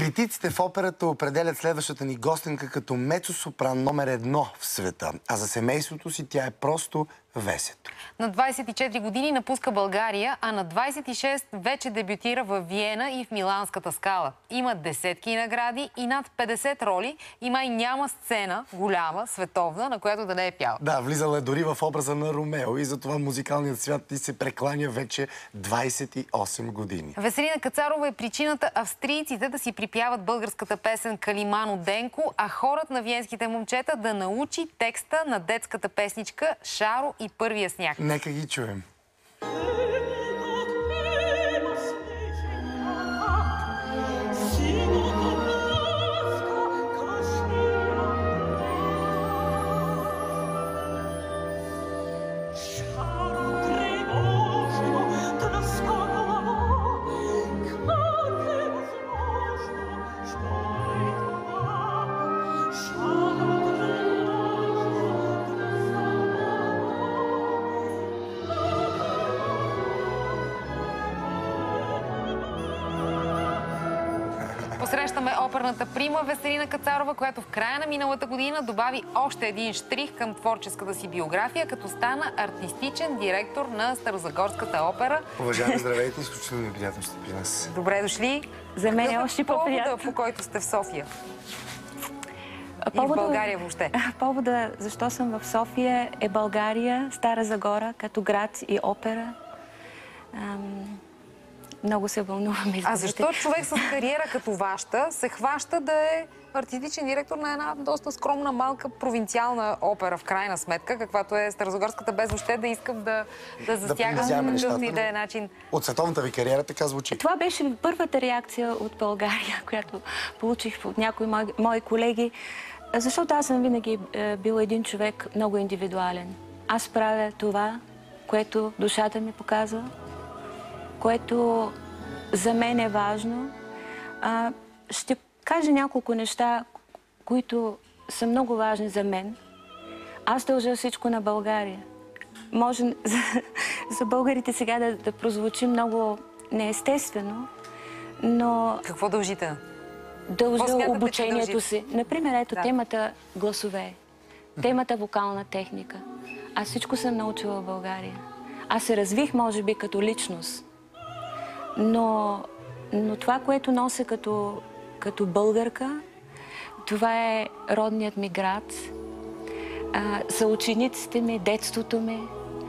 Критиците в операта определят следващата ни гостенка като мецо-сопран номер 1 в света, а за семейството си тя е просто весето. На 24 години напуска България, а на 26 вече дебютира в Виена и в Миланската скала. Има десетки награди и над 50 роли и май няма сцена, голяма, световна, на която да не е пяла. Да, влизала е дори в образа на Ромео и затова музикалният свят ти се прекланя вече 28 години. Веселина Кацарова е причината австрийците да си припяват българската песен Калимано Денко, а хорът на виенските момчета да научи текста на детската песничка Шаро и първия сняг. Нека ги чуем. Посрещаме оперната прима Веселина Кацарова, която в края на миналата година добави още един щрих към творческата си биография, като стана артистичен директор на Старозагорската опера. Уважаеми, здравейте, изключително ми приятно сте при нас. Добре дошли. За мен е още по-приятно. Повода, по който сте в София? И в България въобще? Повода, защо съм в София, е България, Стара Загора, като град и опера. Много се вълнуваме. А защо човек с кариера като вашата се хваща да е артистичен директор на една доста скромна, малка провинциална опера, в крайна сметка, каквато е Старозагорската, без въобще да искам да засягам какъвто и да е начин? От световната ви кариера така звучи. Това беше първата реакция от България, която получих от някои мои колеги, защото аз съм винаги бил един човек много индивидуален. Аз правя това, което душата ми показва, което за мен е важно. Ще кажа няколко неща, които са много важни за мен. Аз дължа всичко на България. Може за българите сега да прозвучи много неестествено, но... Какво дължите? Дължа обучението си. Например, ето темата гласове, темата вокална техника. Аз всичко съм научила в България. Аз се развих, може би, като личност. Но това, което нося като българка, това е родният ми град, съучениците ми, детството ми.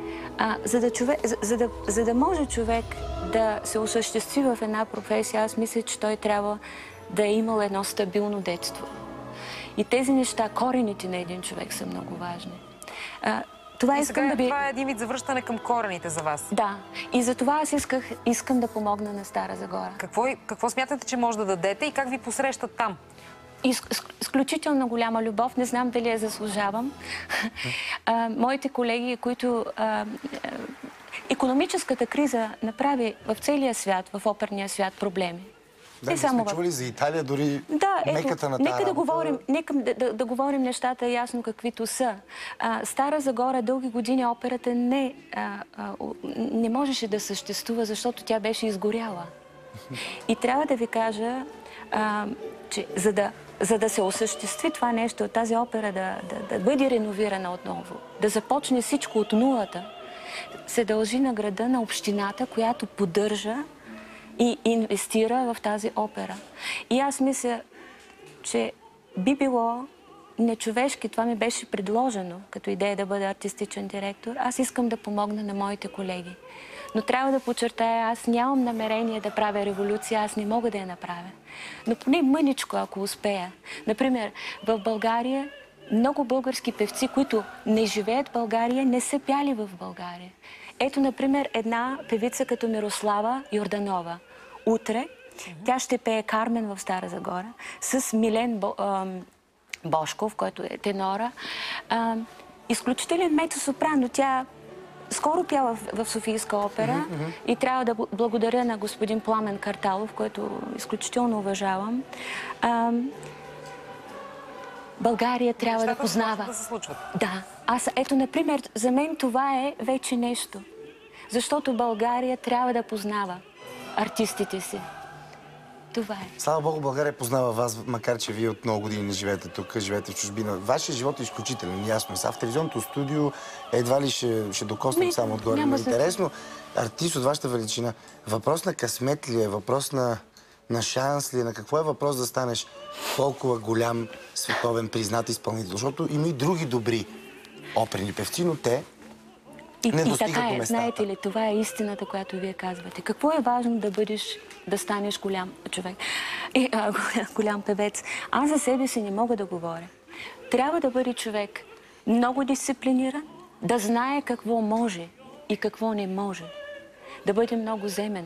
За да може човек да се осъществи в една професия, аз мисля, че той трябва да е имал едно стабилно детство. И тези неща, корените на един човек са много важни. Това е един вид завръщане към корените за вас. Да. И за това аз искам да помогна на Стара Загора. Какво смятате, че може да дадете и как ви посрещат там? Изключително голяма любов. Не знам дали я заслужавам. Моите колеги, които... Икономическата криза направи в целия свят, в оперния свят, проблеми. Да, сме чували за Италия, дори меката на тази работа. Нека да говорим нещата ясно каквито са. Стара Загора дълги години операта не можеше да съществува, защото тя беше изгоряла. И трябва да ви кажа, че за да се осъществи това нещо, тази опера да бъде реновирана отново, да започне всичко от нулата, се дължи на града на общината, която поддържа и инвестира в тази опера. И аз мисля, че би било нечовешки, това ми беше предложено, като идея да бъда артистичен директор. Аз искам да помогна на моите колеги. Но трябва да подчертая, аз нямам намерение да правя революция, аз не мога да я направя. Но поне мъничко, ако успея. Например, в България много български певци, които не живеят в България, не са пяли в България. Ето, например, една певица като Мирослава Йорданова. Утре тя ще пее Кармен в Стара Загора с Милен Бошков, който е тенора. Изключителен мецо-сопран, но тя скоро пяла в Софийска опера и трябва да благодаря на господин Пламен Карталов, който изключително уважавам. България трябва да познава. Да се случват. Да. Ето, например, за мен това е вече нещо. Защото България трябва да познава артистите си. Това е. Слава Богу, България познава вас, макар че вие от много години не живеете тук, живеете в чужбина. Вашия живот е изключителен, ясно. Сега в телевизионното студио едва ли ще докоснем само отгоре. Но интересно, артист от вашата величина, въпрос на късмет ли е, въпрос на шанс ли е, на какво е въпрос да станеш толкова голям, световен, признат изпълнител? Защото има и други добри оперни певци, но те не достигат до местата. Знаете ли, това е истината, която вие казвате. Какво е важно да станеш голям човек, голям певец? Аз за себе си не мога да говоря. Трябва да бъде човек много дисциплиниран, да знае какво може и какво не може. Да бъде много земен.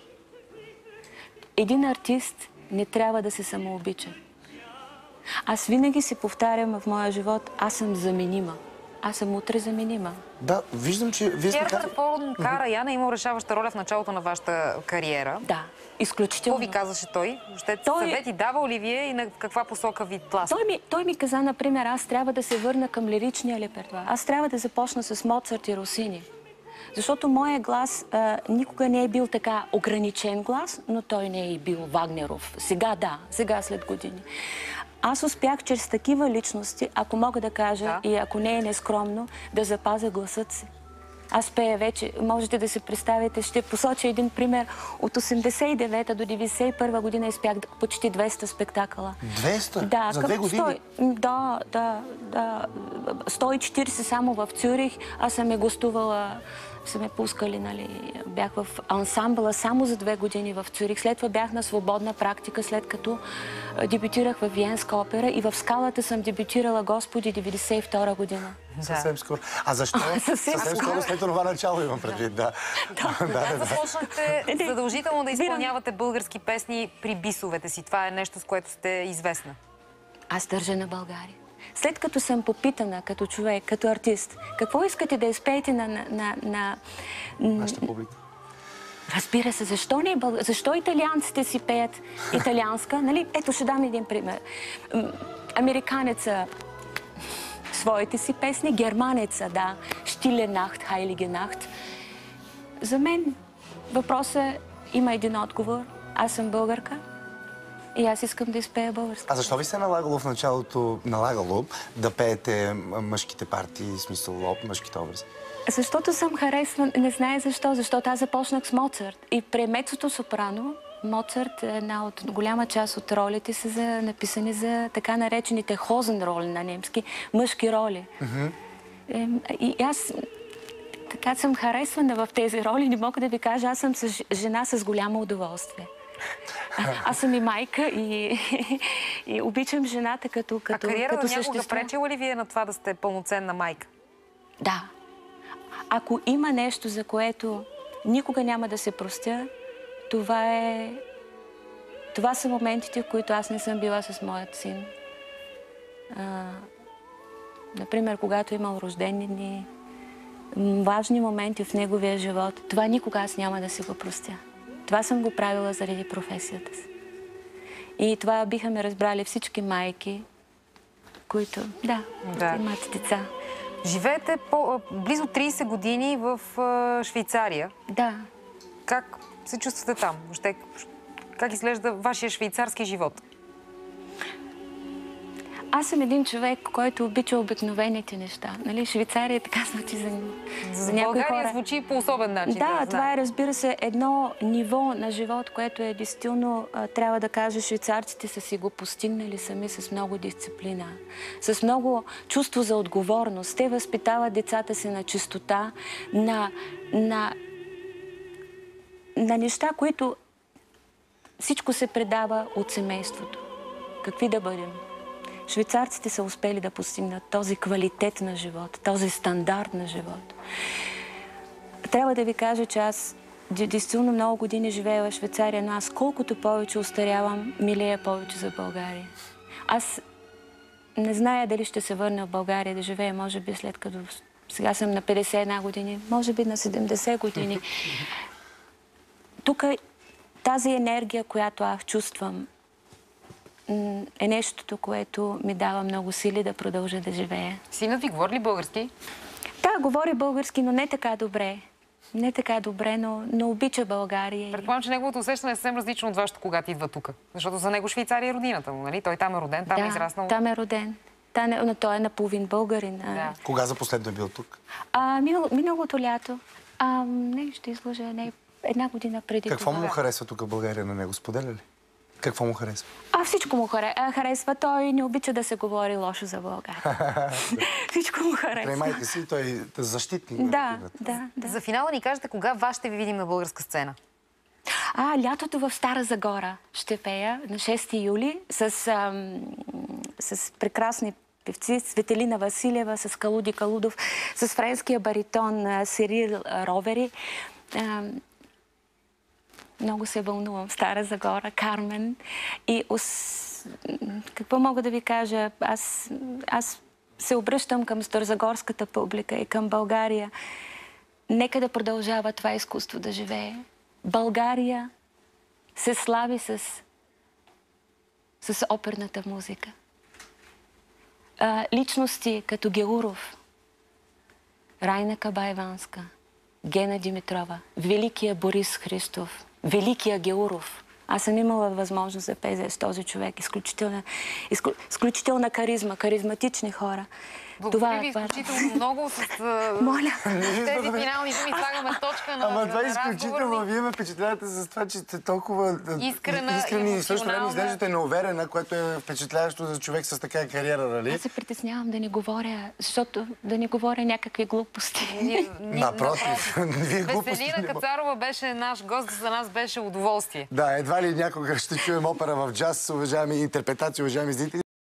Един артист не трябва да се самообича. Аз винаги си повтарям в моя живот, аз съм заменима. Аз съм утре заменима. Да, виждам, че вие сте казали... Пиер Караян е имал решаваща роля в началото на вашата кариера. Да, изключително. Какво ви казваше той? Въобще съвети давал ли вие и на каква посока ви тласка? Той ми каза, например, аз трябва да се върна към лиричния репертуар. Аз трябва да започна с Моцарт и Росини. Защото моят глас никога не е бил така ограничен глас, но той не е бил Вагнеров. Сега да, сега след години. Аз успях чрез такива личности, ако мога да кажа, и ако не е нескромно, да запазя гласът си. Аз пея вече, можете да се представите, ще посоча един пример. От 89-та до 91-та година изпях почти 200 спектакъла. 200? Да, за 2 години? Да. 140 само в Цюрих. Аз съм гостувала, са ме пускали, нали, бях в ансамбъла само за 2 години в Цюрих. След това бях на свободна практика, след като дебютирах в Виенска опера и в Скалата съм дебютирала Господи 92 година. Съвсем скоро. А защо? Съвсем скоро след това начало имам предвид, да. Започнахте задължително да изпълнявате български песни при бисовете си. Това е нещо, с което сте известна. Аз държа на България. След като съм попитана като човек, като артист, какво искате да изпеете на нашата публика? Разбира се, защо не защо италианците си пеят италианска? Нали? Ето, ще дам един пример. Американеца своите си песни, германеца, да, Stille Nacht, Heilige Nacht. За мен въпросът има един отговор. Аз съм българка и аз искам да изпея български. А защо ви се налагало в началото, да пеете мъжките партии, в смисъл мъжките образи? Защото съм харесван, не знае защо, защото аз започнах с Моцарт. И при мецото сопрано, Моцарт е една от голяма част от ролите са написани за така наречените хозен роли на немски, мъжки роли. И аз така съм харесвана в тези роли, не мога да ви кажа, аз съм жена с голямо удоволствие. Аз съм и майка и обичам жената като същество. А кариерата някога пречила ли вие на това да сте пълноценна майка? Да. Ако има нещо, за което никога няма да се простя, това са моментите, в които аз не съм била с моят син. Например, когато имал рождени дни, важни моменти в неговия живот, това никога аз няма да се го простя. Това съм го правила заради професията си. И това биха ме разбрали всички майки, които, имат деца. Живеете близо 30 години в Швейцария. Да. Как се чувствате там? Въобще, как изглежда вашия швейцарски живот? Аз съм един човек, който обича обикновените неща. Нали? Швейцария така звучи за някои хора. България звучи по особен начин. Да, това е, разбира се, едно ниво на живот, което е действително, трябва да кажа, швейцарците са си го постигнали сами с много дисциплина, с много чувство за отговорност. Те възпитават децата си на чистота, на неща, които всичко се предава от семейството. Какви да бъдем? Швейцарците са успели да постигнат този квалитет на живот, този стандарт на живот. Трябва да ви кажа, че аз действително много години живея в Швейцария, но аз колкото повече остарявам, милея повече за България. Аз не зная дали ще се върна в България да живея, може би след като сега съм на 51 години, може би на 70 години. Тук тази енергия, която аз чувствам, е нещото, което ми дава много сили да продължа да живея. Синът ви говори ли български? Да, говори български, но не така добре. Не така добре, но обича България. Предполагам, че неговото усещане е съвсем различно от вашето, когато идва тук. Защото за него Швейцария е родината му, нали? Той там е роден, там е израснал. Там е роден. Той е наполовин българин. Да. Кога за последно е бил тук? Миналото лято. Не, ще излъжа. Една година преди Какво това. му харесва тук в България на него? Споделя ли? Какво му харесва? Всичко му харесва. Той не обича да се говори лошо за България. Всичко му харесва. Премайка си, той е защитник. Да. За финала ни кажете кога вас ще ви видим на българска сцена? Лятото в Стара Загора ще пея на 6 юли с прекрасни певци, Светелина Василева, с Калуди Калудов, с френския баритон Сирил Ровери. Много се вълнувам. Стара Загора, Кармен. И какво мога да ви кажа? Аз се обръщам към старозагорската публика и към България. Нека да продължава това изкуство да живее. България се слави с оперната музика. Личности като Геуров, Райна Кабаеванска, Гена Димитрова, великия Борис Христов, великия Геуров. Аз съм имала възможност да пея с този човек. Изключителна каризма, каризматични хора. Благодаря ви изключително много с тези финални думи. Слагаме точка на Ама това е разговора. изключително. Вие ме впечатлявате с това, че сте толкова искрени и в същото време изглеждате неуверена, което е впечатляващо за човек с такава кариера, нали? Аз се притеснявам да не говоря, защото да не говоря някакви глупости. Напротив, вие глупости Веселина Кацарова беше наш гост, за нас беше удоволствие. Да, едва ли някога ще чуем опера в джаз, уважаеми интерпретации, уважаеми зрители.